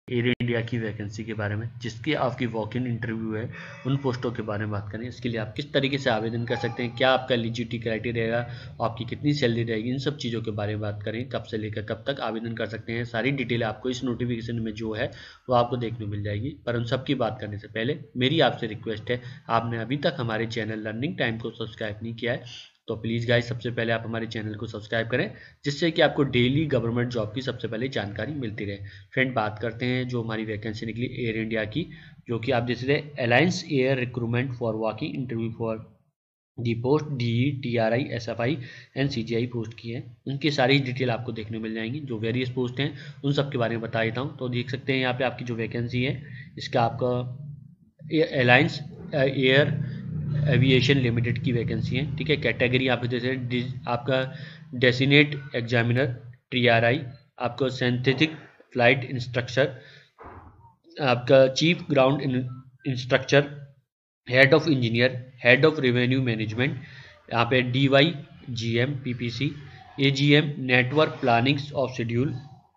Air India की vacancy के बारे में, जिसकी आपकी वॉक इन इंटरव्यू है, उन पोस्टों के बारे में बात करें। इसके लिए आप किस तरीके से आवेदन कर सकते हैं, क्या आपका एलिजिबिलिटी क्राइटेरिया रहेगा, आपकी कितनी सैलरी रहेगी, इन सब चीज़ों के बारे में बात करें। कब से लेकर कब तक आवेदन कर सकते हैं, सारी डिटेल आपको इस नोटिफिकेशन में जो है वो आपको देखने को मिल जाएगी। पर उन सब की बात करने से पहले मेरी आपसे रिक्वेस्ट है, आपने अभी तक हमारे चैनल लर्निंग टाइम को सब्सक्राइब नहीं किया है तो प्लीज़ गाइस सबसे पहले आप हमारे चैनल को सब्सक्राइब करें, जिससे कि आपको डेली गवर्नमेंट जॉब की सबसे पहले जानकारी मिलती रहे। फ्रेंड, बात करते हैं जो हमारी वैकेंसी निकली एयर इंडिया की, जो कि आप देख सकते हैं Alliance Air recruitment for walking interview for the post DE TRI SFI and CGI post की है। उनकी सारी डिटेल आपको देखने को मिल जाएंगी। जो वेरियस पोस्ट हैं उन सब के बारे में बता देता हूँ। तो देख सकते हैं यहाँ पे आपकी जो वैकेंसी है, इसका आपका अलायंस एयर एविएशन लिमिटेड की वैकेंसी है। ठीक है, कैटेगरी आप जैसे आपका डेसिनेट एग्जामिनर TRI, आपका सिंथेटिक फ्लाइट इंस्ट्रक्टर, आपका chief ground instructor, head of engineer, head of revenue management, यहाँ पे DYGM PPC, AGM network planning of schedule,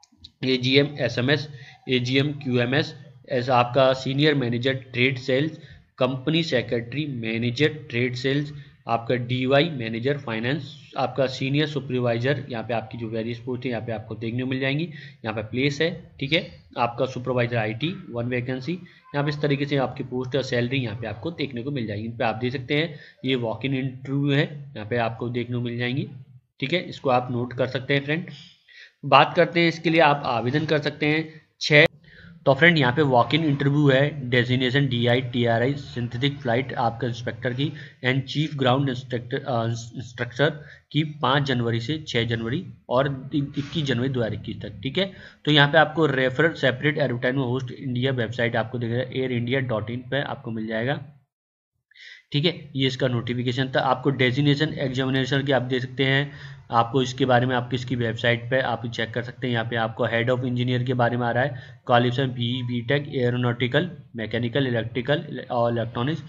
AGM SMS, AGM QMS, ऐसा आपका senior manager trade sales, company secretary manager trade sales, आपका DY manager finance, आपका senior supervisor. यहाँ पे आपकी जो वेरियस पोस्ट है यहाँ पे आपको देखने को मिल जाएंगी। यहाँ पे प्लेस है, ठीक है, आपका सुपरवाइजर IT 1 वैकेंसी। यहाँ पे इस तरीके से आपकी पोस्ट और सैलरी यहाँ पे आपको देखने को मिल जाएगी। इन पे आप देख सकते हैं ये वॉक इन इंटरव्यू है, यहाँ पे आपको देखने को मिल जाएंगी। ठीक है, इसको आप नोट कर सकते हैं। फ्रेंड, बात करते हैं इसके लिए आप आवेदन कर सकते हैं 6। तो फ्रेंड, यहाँ पे वॉक इन इंटरव्यू है designation DI TRI synthetic flight आपका इंस्पेक्टर की एंड चीफ ग्राउंड इंस्ट्रक्टर की 5 जनवरी से 6 जनवरी और 21 जनवरी 2021 तक। ठीक है, तो यहाँ पे आपको refer separate advertisement host India website आपको देखेगा airindia.in पे आपको मिल जाएगा। ठीक है, ये इसका नोटिफिकेशन था। आपको डेजिग्नेशन एग्जामिनेशन की आप दे सकते हैं, आपको इसके बारे में आप इसकी वेबसाइट पे आप चेक कर सकते हैं। यहाँ पे आपको हेड ऑफ इंजीनियर के बारे में आ रहा है, qualification BE BTech aeronautical mechanical electrical और इलेक्ट्रॉनिक्स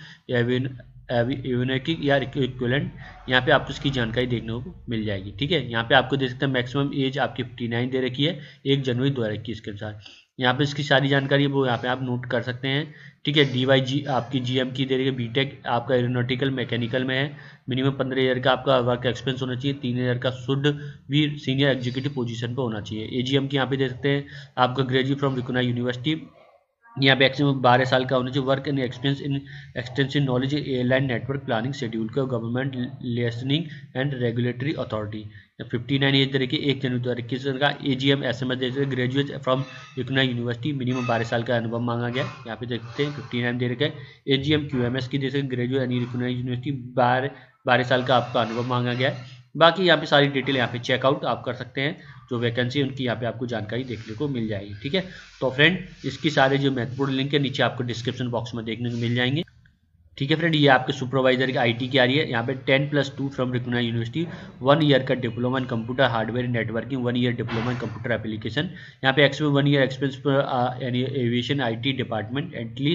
एवियोनिक या इक्विवेलेंट। यहाँ पे आपको इसकी जानकारी देखने को मिल जाएगी। ठीक है, यहाँ पे आपको दे सकते हैं मैक्सिमम एज आपकी 59 दे रखी है 1 जनवरी 2021 के अनुसार। यहाँ पे इसकी सारी जानकारी है वो यहाँ पे आप नोट कर सकते हैं। ठीक है, DYG आपकी GM की दे रही है, BTech आपका एरोनॉटिकल मैकेनिकल में है, मिनिमम 15 ईयर का आपका वर्क एक्सपीरियंस होना चाहिए, 3 ईयर का शुद्ध भी सीनियर एग्जीक्यूटिव पोजीशन पे होना चाहिए। AGM की यहाँ पे दे सकते हैं आपका ग्रेजुएट फ्रॉम रिकॉग्नाइज्ड यूनिवर्सिटी, यहाँ पे मैक्सिमम 12 साल का होना चाहिए, work in experience in extensive knowledge airline network planning schedule का government listening and regulatory authority. 59 age तरीके 1 जनवरी 2021 का। AGM SMS जैसे graduate from recognised university, minimum 12 साल का अनुभव मांगा गया। यहाँ पे देखते हैं 59 दे रखे हैं। AGM QMS की जैसे ग्रेजुएट यानी रिकॉग्नाइज्ड यूनिवर्सिटी 12 साल का आपका अनुभव मांगा गया है। बाकी यहाँ पे सारी डिटेल यहाँ पे चेकआउट आप कर सकते हैं, जो वैकेंसी उनकी यहाँ पे आपको जानकारी देखने को मिल जाएगी। ठीक है, तो फ्रेंड इसकी सारे जो महत्वपूर्ण लिंक है नीचे आपको डिस्क्रिप्शन बॉक्स में देखने को मिल जाएंगे। ठीक है फ्रेंड, ये आपके सुपरवाइजर की IT की आ रही है। यहाँ पे 10+2 फ्रॉम रिकॉग्नाइज्ड यूनिवर्सिटी, 1 ईयर का diploma in computer hardware networking, 1 year diploma in computer application. यहाँ पे एक्सपीरियंस 1 ईयर एक्सपीरियंस पर यानी aviation IT department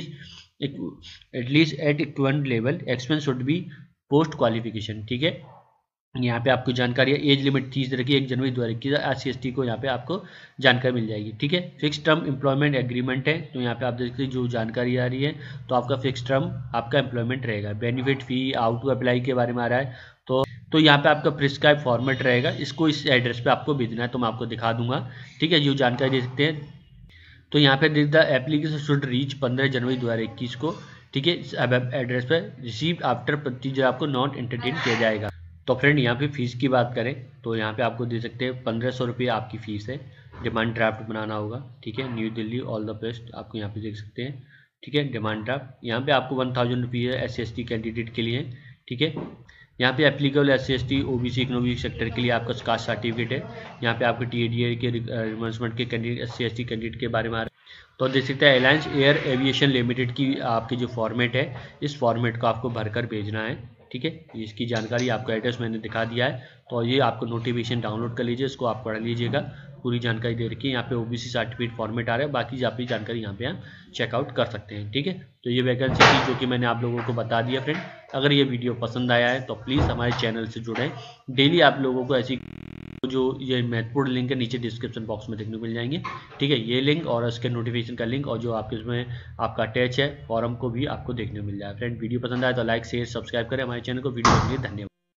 at least at equivalent level, experience should be post qualification. ठीक है, यहाँ पे आपको जानकारी है। एज लिमिट 30 रखी 1 जनवरी 2021। SC/ST को यहाँ पे आपको जानकारी मिल जाएगी। ठीक है, फिक्स टर्म एम्प्लॉयमेंट एग्रीमेंट है, तो यहाँ पे आप देखते हैं जो जानकारी आ रही है तो आपका फिक्स टर्म आपका एम्प्लॉयमेंट रहेगा। Benefit fee how to apply के बारे में आ रहा है, तो यहाँ पे आपका प्रिस्क्राइब फॉर्मेट रहेगा, इसको इस एड्रेस पे आपको भेजना है, तो मैं आपको दिखा दूंगा। ठीक है, जो जानकारी दे सकते हैं तो यहाँ पे the application should reach 15 January 2021 को। ठीक है, एड्रेस पे रिसीव आफ्टर प्रोसीजर आपको नॉट एंटरटेन किया जाएगा। तो फ्रेंड, यहाँ पे फीस की बात करें तो यहाँ पे आपको दे सकते हैं 1500 रुपये आपकी फ़ीस है। डिमांड ड्राफ्ट बनाना होगा। ठीक है, new Delhi all the best आपको यहाँ पे देख सकते हैं। ठीक है, डिमांड ड्राफ्ट यहाँ पे आपको 1000 रुपये है SC/ST कैंडिडेट के लिए। ठीक है, यहाँ पे applicable SC/ST OBC economic sector के लिए आपका कास्ट सर्टिफिकेट है। यहाँ पे आपके TADA के रिमबर्समेंट के कैंडिडेट SC/ST कैंडिडेट के बारे में आ रहा है। तो देख सकते हैं अलायंस एयर एविएशन लिमिटेड की आपकी जो फॉर्मेट है, इस फॉर्मेट को आपको भरकर भेजना है। ठीक है, इसकी जानकारी आपको एड्रेस मैंने दिखा दिया है, तो ये आपको नोटिफिकेशन डाउनलोड कर लीजिए, इसको आप पढ़ लीजिएगा, पूरी जानकारी दे रखी है। यहाँ पे OBC सर्टिफिकेट फॉर्मेट आ रहा है, बाकी आपकी जानकारी यहाँ पे आप चेकआउट कर सकते हैं। ठीक है, तो ये वैकेंसी थी जो कि मैंने आप लोगों को बता दिया। फ्रेंड, अगर ये वीडियो पसंद आया है तो प्लीज़ हमारे चैनल से जुड़ें, डेली आप लोगों को ऐसी जो ये महत्वपूर्ण लिंक है नीचे डिस्क्रिप्शन बॉक्स में देखने को मिल जाएंगे। ठीक है, ये लिंक और उसके नोटिफिकेशन का लिंक और जो आपके इसमें आपका अटैच है फॉरम को भी आपको देखने को मिल जाएगा। फ्रेंड वीडियो पसंद आए तो लाइक शेयर सब्सक्राइब करें हमारे चैनल को। वीडियो के लिए धन्यवाद।